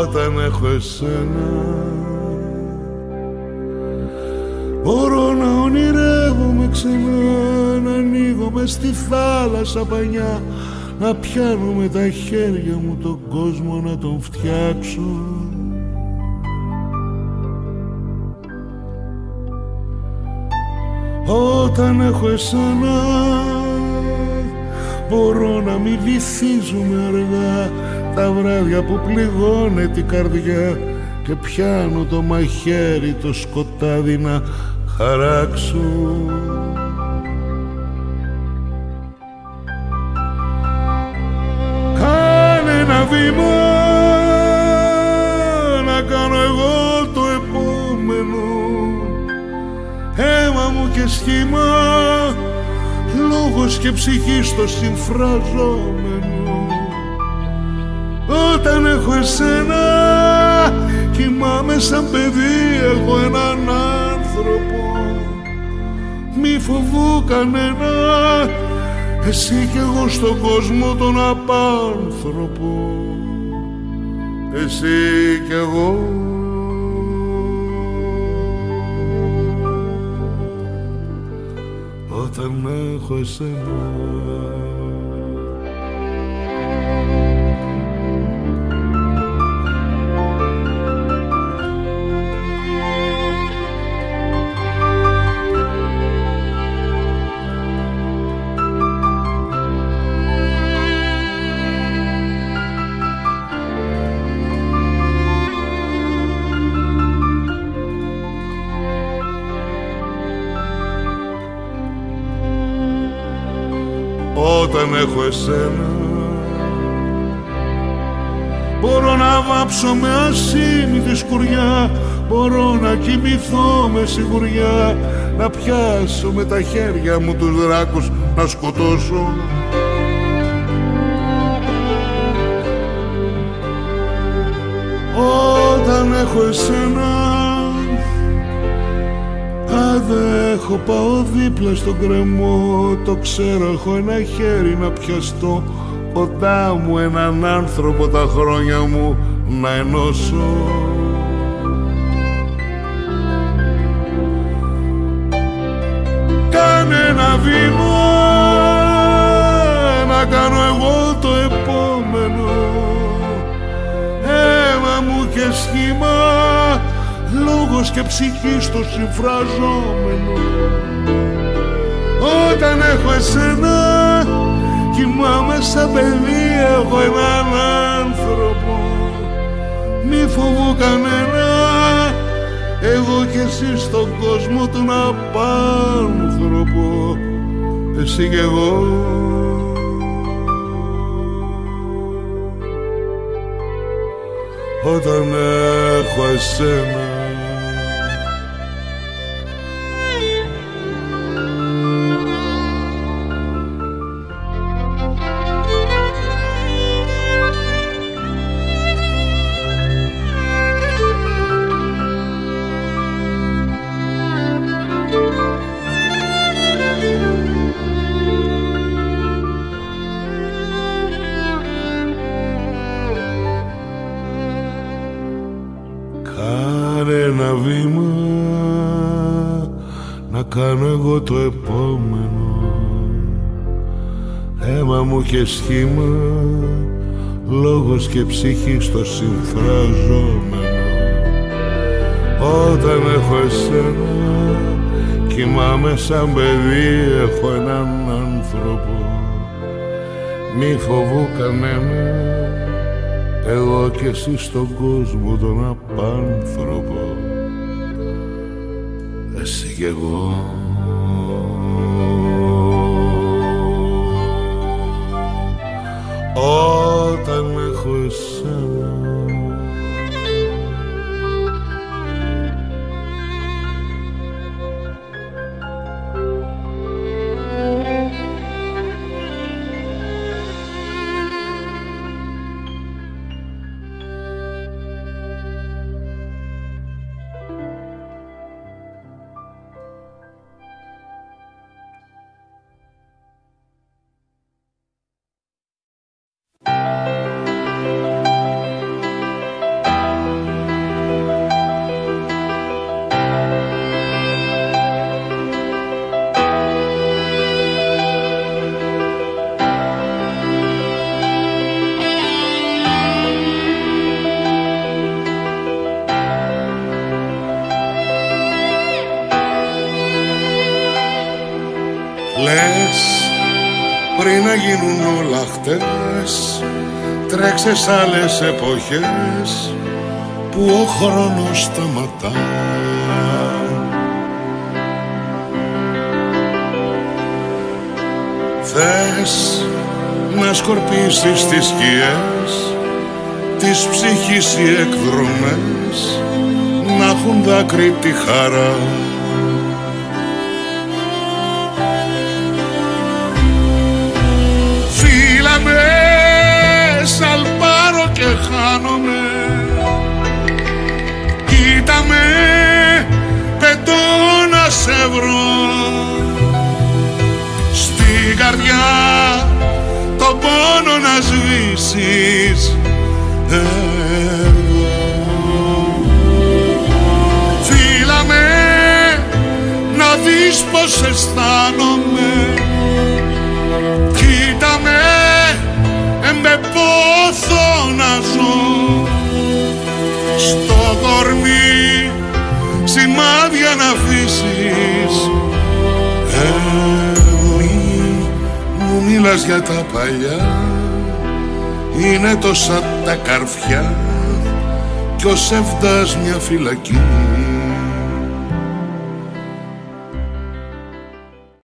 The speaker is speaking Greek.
Όταν έχω εσένα μπορώ να ονειρεύομαι ξανά, να ανοίγω μες στη θάλασσα πανιά, να πιάνω με τα χέρια μου τον κόσμο να τον φτιάξω. Όταν έχω εσένα μπορώ να μην βυθίζομαι αργά τα βράδια που πληγώνε την καρδιά και πιάνω το μαχαίρι το σκοτάδι να χαράξω. Κάνε ένα βήμα να κάνω εγώ το επόμενο, αίμα μου και σχήμα, λόγος και ψυχή στο συμφραζόμενο. Όταν έχω εσένα κοιμάμαι σαν παιδί, έχω έναν άνθρωπο, μη φοβού κανένα, εσύ κι εγώ στον κόσμο τον απάνθρωπο, εσύ κι εγώ. Όταν έχω εσένα όταν έχω εσένα μπορώ να βάψω με ασήμητη σκουριά, μπορώ να κοιμηθώ με σιγουριά, να πιάσω με τα χέρια μου τους δράκους να σκοτώσω. Όταν έχω εσένα αντέχω, πάω δίπλα στον κρεμό, το ξέρω, έχω ένα χέρι να πιαστώ, κοντά μου έναν άνθρωπο τα χρόνια μου να ενώσω. Κάνε ένα βήμα να κάνω εγώ το επόμενο, αίμα μου και σχήμα, λόγος και ψυχή στο συμφραζόμενο. Όταν έχω εσένα κοιμάμαι σαν παιδί, έχω έναν άνθρωπο, μη φοβώ κανένα, εγώ κι εσύ στον κόσμο τον απάνθρωπο, εσύ κι εγώ. Όταν έχω εσένα ένα βήμα να κάνω εγώ το επόμενο, αίμα μου και σχήμα, λόγος και ψυχή στο συμφραζόμενο. Όταν έχω εσένα κοιμάμαι σαν παιδί, έχω έναν άνθρωπο, μη φοβού κανένα, εγώ κι εσύ στον κόσμο τον απάνθρωπο, εσύ κι εγώ. Όταν έχω εσένα να γίνουν όλα χτες. Τρέξε σ' άλλες εποχές που ο χρόνος σταματά. Θες να σκορπίσεις τις σκιές της ψυχής οι εκδρομές, να έχουν δάκρυ τη χαρά. Φύλαμε, σαλπάρω και χάνομαι. Κοίτα με, πετώ να σε βρω. Στην καρδιά το πόνο να σβήσεις εδώ. Φύλαμε, να δεις πως αισθάνομαι. Κοίτα με, με πόθο να ζω. Στο κορμί σημάδια να αφήσεις. Μου μίλας για τα παλιά, είναι τόσα τα καρφιά κι ο σεύδας μια φυλακή.